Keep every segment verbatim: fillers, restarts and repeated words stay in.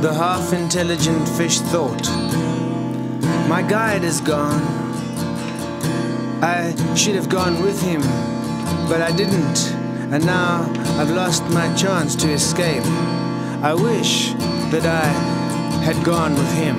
the half-intelligent fish thought. My guide is gone. I should have gone with him, but I didn't, and now I've lost my chance to escape. I wish that I had gone with him.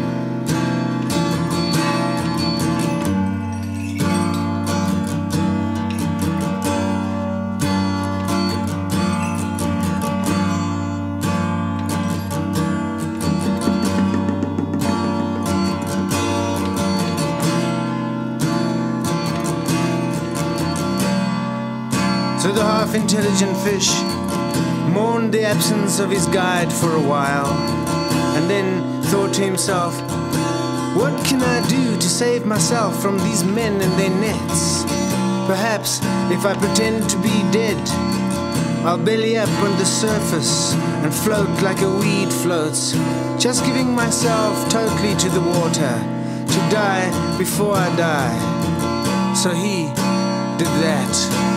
So the half-intelligent fish mourned the absence of his guide for a while, and then thought to himself, what can I do to save myself from these men and their nets? Perhaps if I pretend to be dead, I'll belly up on the surface and float like a weed floats, just giving myself totally to the water, to die before I die. So he did that.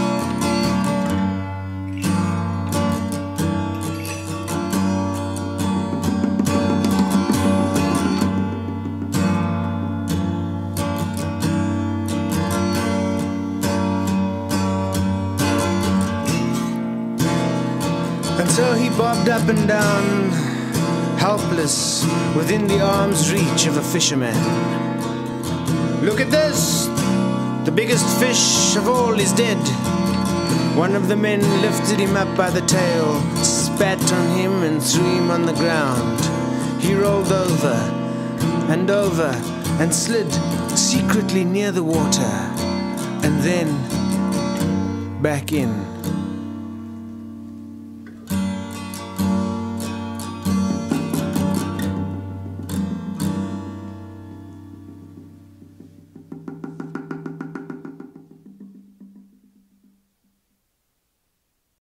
And so he bobbed up and down, helpless, within the arm's reach of a fisherman. Look at this! The biggest fish of all is dead. One of the men lifted him up by the tail, spat on him and threw him on the ground. He rolled over and over and slid secretly near the water, and then back in.